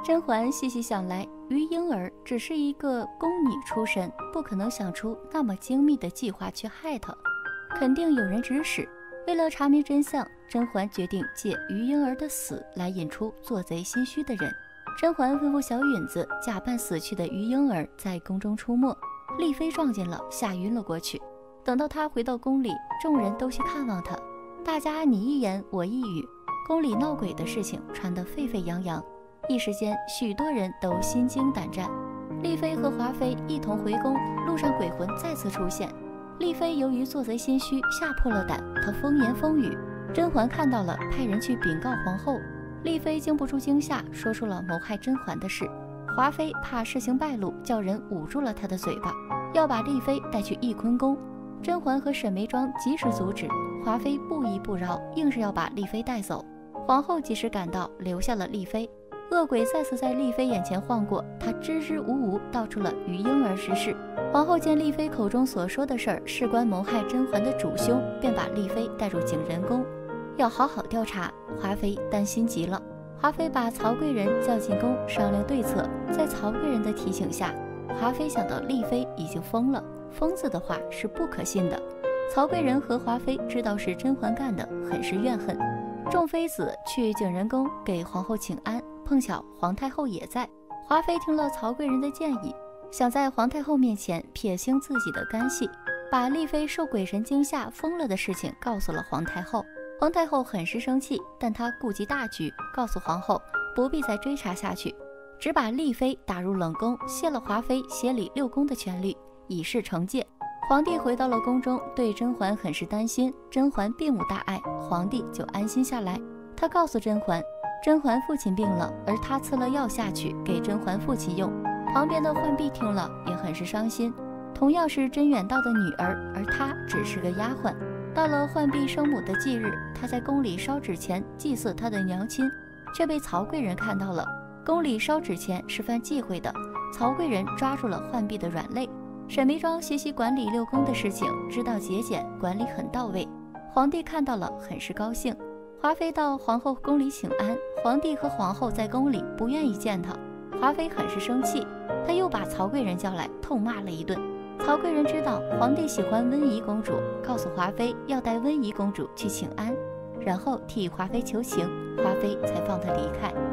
甄嬛细细想来，于莺儿只是一个宫女出身，不可能想出那么精密的计划去害她，肯定有人指使。为了查明真相，甄嬛决定借于莺儿的死来引出做贼心虚的人。甄嬛吩咐小允子假扮死去的于莺儿在宫中出没，丽妃撞见了，吓晕了过去。等到她回到宫里，众人都去看望她，大家你一言我一语，宫里闹鬼的事情传得沸沸扬扬。一时间，许多人都心惊胆战。丽妃和华妃一同回宫，路上鬼魂再次出现。丽妃由于做贼心虚，吓破了胆，她风言风语。甄嬛看到了，派人去禀告皇后。丽妃经不住惊吓，说出了谋害甄嬛的事。华妃怕事情败露，叫人捂住了她的嘴巴，要把丽妃带去翊坤宫。甄嬛和沈眉庄及时阻止，华妃不依不饶，硬是要把丽妃带走。皇后及时赶到，留下了丽妃。恶鬼再次在丽妃眼前晃过，她支支吾吾道出了于莺儿之事。皇后见丽妃口中所说的事儿事关谋害甄嬛的主凶，便把丽妃带入景仁宫，要好好调查。华妃担心极了，华妃把曹贵人叫进宫商量对策。在曹贵人的提醒下，华妃想到丽妃已经疯了，疯子的话是不可信的。曹贵人和华妃知道是甄嬛干的，很是怨恨。众妃子去景仁宫给皇后请安，碰巧皇太后也在。华妃听了曹贵人的建议，想在皇太后面前撇清自己的干系，把丽妃受鬼神惊吓疯了的事情告诉了皇太后。皇太后很是生气，但她顾及大局，告诉皇后不必再追查下去，只把丽妃打入冷宫，卸了华妃协理六宫的权利，以示惩戒。皇帝回到了宫中，对甄嬛很是担心。甄嬛并无大碍，皇帝就安心下来。他告诉甄嬛，甄嬛父亲病了，而他赐了药下去给甄嬛父亲用。旁边的浣碧听了也很是伤心，同样是甄远道的女儿，而她只是个丫鬟。到了浣碧生母的忌日，她在宫里烧纸钱祭祀她的娘亲，却被曹贵人看到了。宫里烧纸钱是犯忌讳的，曹贵人抓住了浣碧的软肋。沈眉庄学习管理六宫的事情，知道节俭，管理很到位。皇帝看到了，很是高兴。华妃到皇后宫里请安，皇帝和皇后在宫里不愿意见她，华妃很是生气，她又把曹贵人叫来痛骂了一顿。曹贵人知道皇帝喜欢温宜公主，告诉华妃要带温宜公主去请安，然后替华妃求情，华妃才放她离开。